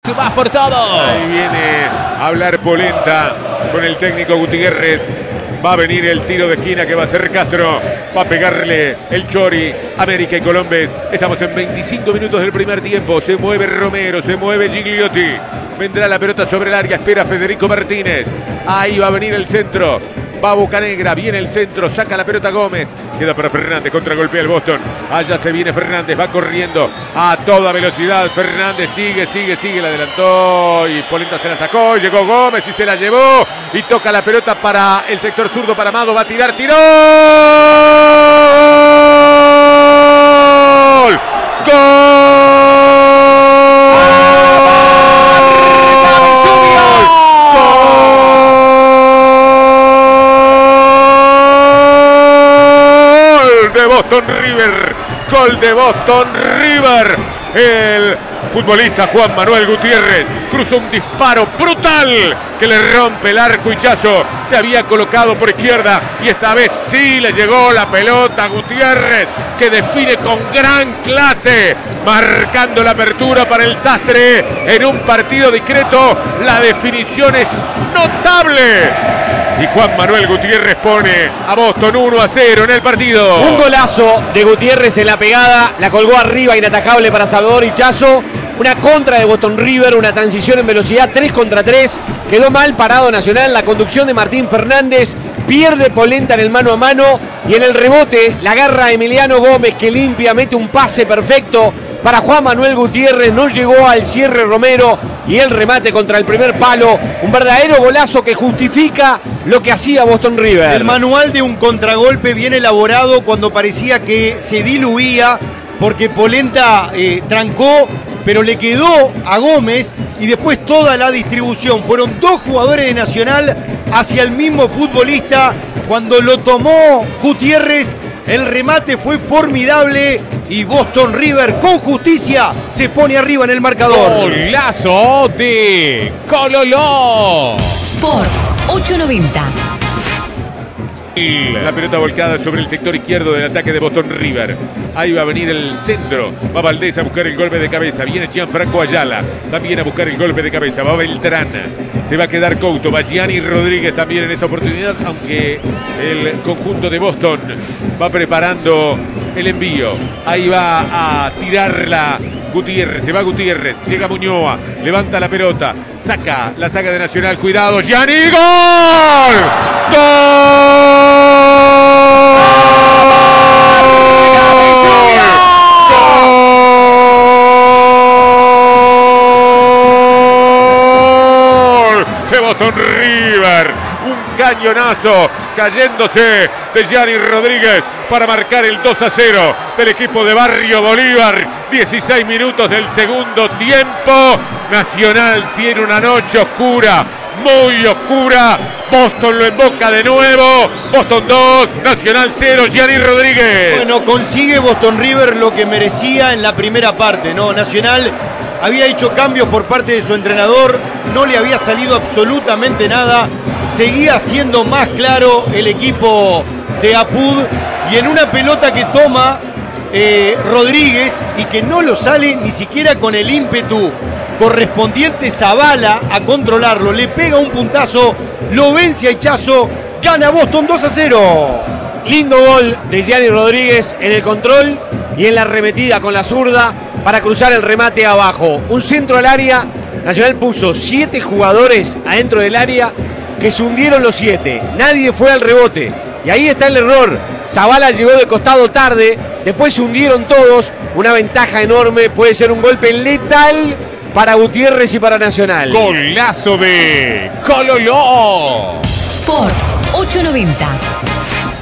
Vas por todo. Ahí viene a hablar Polenta con el técnico Gutiérrez. Va a venir el tiro de esquina que va a hacer Castro. Va a pegarle el Chori, América y Colombes. Estamos en 25 minutos del primer tiempo. Se mueve Romero, se mueve Gigliotti. Vendrá la pelota sobre el área, espera Federico Martínez. Ahí va a venir el centro. Va Bocanegra, viene el centro, saca la pelota Gómez. Queda para Fernández, contragolpea el Boston. Allá se viene Fernández, va corriendo a toda velocidad. Fernández sigue, la adelantó y Polenta se la sacó. Llegó Gómez y se la llevó. Y toca la pelota para el sector zurdo para Amado. Va a tirar, tiró. ¡Gol! Boston River, gol de Boston River. El futbolista Juan Manuel Gutiérrez cruza un disparo brutal que le rompe el arco y Chazo se había colocado por izquierda y esta vez sí le llegó la pelota a Gutiérrez, que define con gran clase, marcando la apertura para el Sastre en un partido discreto. La definición es notable. Y Juan Manuel Gutiérrez pone a Boston 1-0 en el partido. Un golazo de Gutiérrez en la pegada, la colgó arriba, inatajable para Salvador Ichazo. Una contra de Boston River, una transición en velocidad, 3 contra 3. Quedó mal parado Nacional, la conducción de Martín Fernández. Pierde Polenta en el mano a mano y en el rebote la agarra Emiliano Gómez, que limpia, mete un pase perfecto para Juan Manuel Gutiérrez. No llegó al cierre Romero y el remate contra el primer palo. Un verdadero golazo que justifica lo que hacía Boston River. El manual de un contragolpe bien elaborado cuando parecía que se diluía, porque Polenta trancó, pero le quedó a Gómez y después toda la distribución. Fueron 2 jugadores de Nacional hacia el mismo futbolista. Cuando lo tomó Gutiérrez, el remate fue formidable y Boston River con justicia se pone arriba en el marcador. Golazo de Cololó. Sport 890. La pelota volcada sobre el sector izquierdo del ataque de Boston River. Ahí va a venir el centro. Va Valdés a buscar el golpe de cabeza. Viene Gianfranco Ayala también a buscar el golpe de cabeza. Va Beltrán. Se va a quedar Couto. Va Gianni Rodríguez también en esta oportunidad, aunque el conjunto de Boston va preparando el envío. Ahí va a tirarla Gutiérrez. Se va Gutiérrez. Llega Muñoa. Levanta la pelota. La saca de Nacional. Cuidado. Gianni. ¡Gol! ¡Gol! De Boston River, un cañonazo cayéndose de Gianni Rodríguez para marcar el 2-0 del equipo de Barrio Bolívar. 16 minutos del segundo tiempo. Nacional tiene una noche oscura, muy oscura. Boston lo emboca de nuevo. Boston 2, Nacional 0, Gianni Rodríguez. Bueno, consigue Boston River lo que merecía en la primera parte, ¿no? Nacional había hecho cambios por parte de su entrenador, no le había salido absolutamente nada. Seguía siendo más claro el equipo de Apud y en una pelota que toma Rodríguez y que no lo sale ni siquiera con el ímpetu correspondiente Zavala a controlarlo. Le pega un puntazo, lo vence a Ichazo, gana Boston 2-0. Lindo gol de Gianni Rodríguez en el control y en la arremetida con la zurda para cruzar el remate abajo. Un centro al área. Nacional puso 7 jugadores adentro del área que se hundieron los 7. Nadie fue al rebote. Y ahí está el error. Zavala llegó de costado tarde. Después se hundieron todos. Una ventaja enorme. Puede ser un golpe letal para Gutiérrez y para Nacional. Golazo de Cololó. Sport 890.